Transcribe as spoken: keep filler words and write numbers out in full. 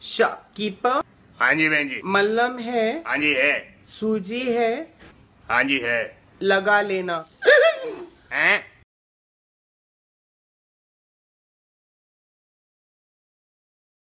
Shopkeeper. हाँ जी बहन जी। मल्लम है। हाँ जी है। सूजी है। हाँ जी है। लगा लेना। हैं?